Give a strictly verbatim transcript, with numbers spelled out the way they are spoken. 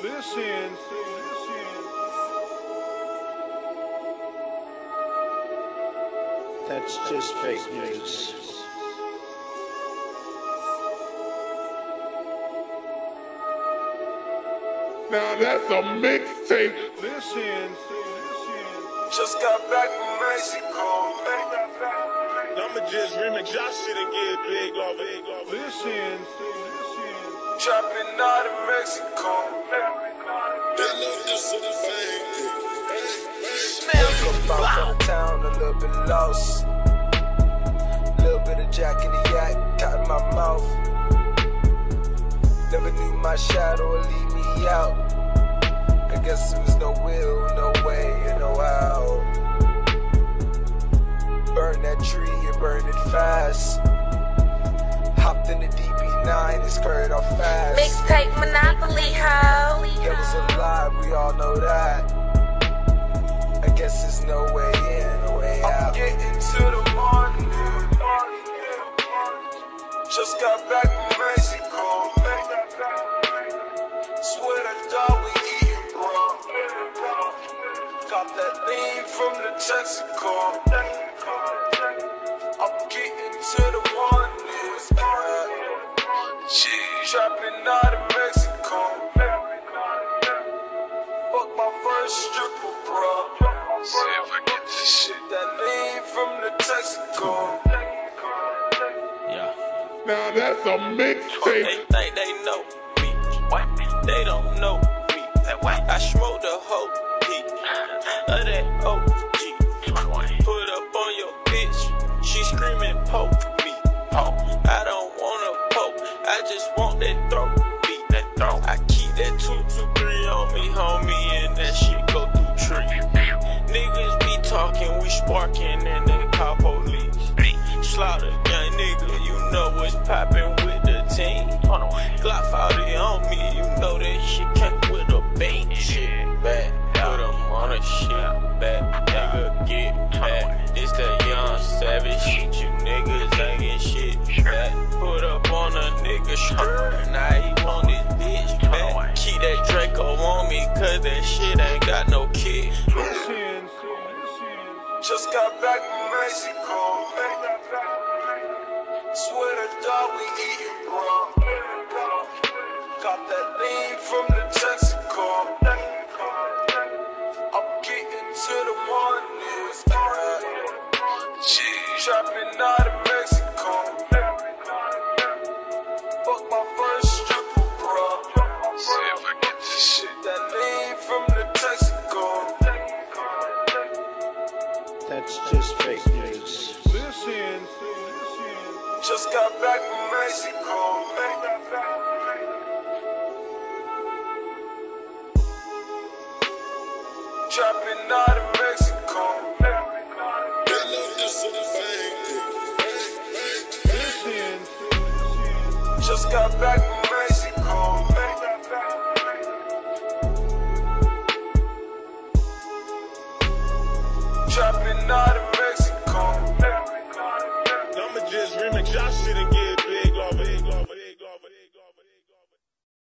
Listen. That's just fake news. Now that's a mixtape. Listen. Just got back from Mexico. I'ma just remix y'all shit and get big off it. Listen. Trapping out of Mexico. They love this sort of thing. Woke up out from the town, a little bit lost. Little bit of Jack in the Yak, caught in my mouth. Never knew my shadow would leave me out. I guess there was no will, no way, and no how. Burn that tree and burn it fast. Hopped in the D B nine and skirted off fast. Mixtape Monopoly, ho. Devil's alive, we all know that. I guess there's no way in, no way out. I'm getting to the morning. Just got back from Mexico. Swear to God we eatin', bro. Got that lean from the Texaco. I'm getting to the morning. Trapping out of Mexico. Fuck my first stripper, bro. See if I get this shit. That lean from the Texaco. Yeah. Now that's a mixtape. They think they know me. What? They don't know me. That what? I smoke the whole heat of that O G. Put up on your bitch. She screaming poke me. Poke. I don't wanna poke. I just want that throat beat. That throat. I keep that two two three on me, homie, and that shit go through tree. Niggas be talking, we sparking, and they call police. Slaughter, young nigga, you know what's poppin' with the team. Glock forty on me, you know that shit came with a bait. Shit back, put 'em on a shit back. Nigga get back. It's that young savage shit, you niggas ain't get shit back. Put up on a nigga shirt, now he want his bitch back. Keep that Draco on me, cause that shit ain't got no kick. Listen. Just got back from Mexico. Swear to God we eatin', bro. Got that lean from the Texaco. I'm getting to the morning. Trapping out of Mexico. Fuck my first stripper, bro. See if I get this shit. That lean from the Texaco. That's just fake news. Listen. Just got back from Mexico. Trapping out of Mexico. They love this sort of thing. Listen. Just got back from Mexico. Trapping out of